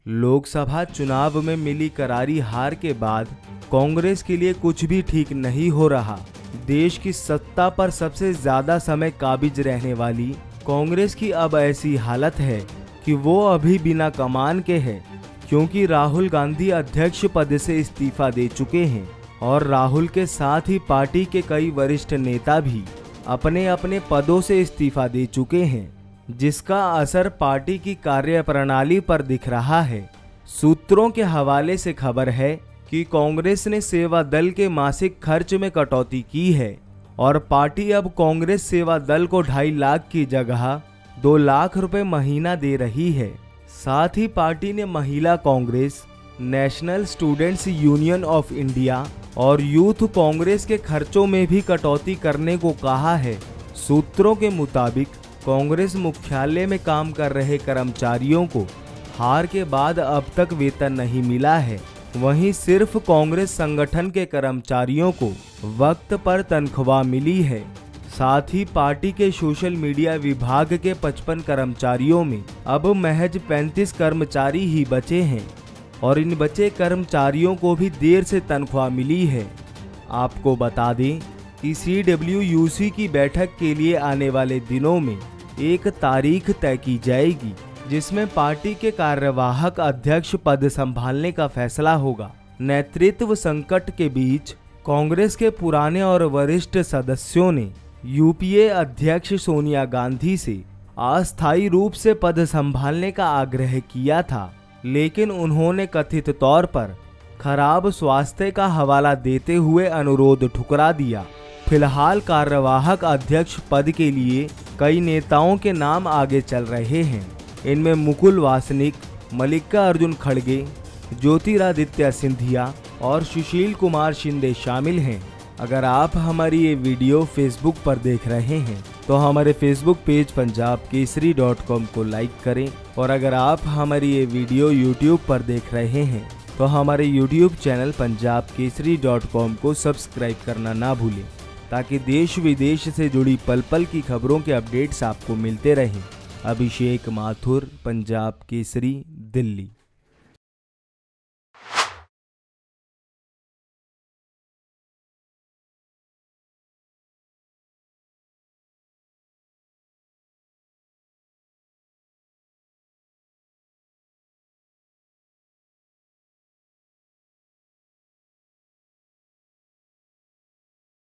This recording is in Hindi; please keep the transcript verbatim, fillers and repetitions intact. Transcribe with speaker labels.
Speaker 1: लोकसभा चुनाव में मिली करारी हार के बाद कांग्रेस के लिए कुछ भी ठीक नहीं हो रहा। देश की सत्ता पर सबसे ज्यादा समय काबिज रहने वाली कांग्रेस की अब ऐसी हालत है कि वो अभी बिना कमान के है, क्योंकि राहुल गांधी अध्यक्ष पद से इस्तीफा दे चुके हैं और राहुल के साथ ही पार्टी के कई वरिष्ठ नेता भी अपने अपने पदों से इस्तीफा दे चुके हैं, जिसका असर पार्टी की कार्यप्रणाली पर दिख रहा है। सूत्रों के हवाले से खबर है कि कांग्रेस ने सेवा दल के मासिक खर्च में कटौती की है और पार्टी अब कांग्रेस सेवा दल को ढाई लाख की जगह दो लाख रुपए महीना दे रही है। साथ ही पार्टी ने महिला Congress, national students union of India और यूथ कांग्रेस के खर्चों में भी कटौती करने को कहा है। सूत्रों के मुताबिक कांग्रेस मुख्यालय में काम कर रहे कर्मचारियों को हार के बाद अब तक वेतन नहीं मिला है। वहीं सिर्फ कांग्रेस संगठन के कर्मचारियों को वक्त पर तनख्वाह मिली है। साथ ही पार्टी के सोशल मीडिया विभाग के पचपन कर्मचारियों में अब महज पैंतीस कर्मचारी ही बचे हैं और इन बचे कर्मचारियों को भी देर से तनख्वाह मिली है। आपको बता दें कि सी डब्ल्यू यू सी की बैठक के लिए आने वाले दिनों में एक तारीख तय की जाएगी, जिसमें पार्टी के कार्यवाहक अध्यक्ष पद संभालने का फैसला होगा। नेतृत्व संकट के बीच कांग्रेस के पुराने और वरिष्ठ सदस्यों ने यू पी ए अध्यक्ष सोनिया गांधी से अस्थायी रूप से पद संभालने का आग्रह किया था, लेकिन उन्होंने कथित तौर पर खराब स्वास्थ्य का हवाला देते हुए अनुरोध ठुकरा दिया। फिलहाल कार्यवाहक अध्यक्ष पद के लिए कई नेताओं के नाम आगे चल रहे हैं। इनमें मुकुल वासनिक, मल्लिकार्जुन खड़गे, ज्योतिरादित्य सिंधिया और सुशील कुमार शिंदे शामिल हैं। अगर आप हमारी ये वीडियो फेसबुक पर देख रहे हैं तो हमारे Facebook page Punjab Kesari dot com को लाइक करें, और अगर आप हमारी ये वीडियो यूट्यूब पर देख रहे हैं तो हमारे YouTube channel Punjab Kesari dot com को सब्सक्राइब करना ना भूलें, ताकि देश विदेश से जुड़ी पल पल की खबरों के अपडेट्स आपको मिलते रहें। अभिषेक माथुर, पंजाब केसरी, दिल्ली।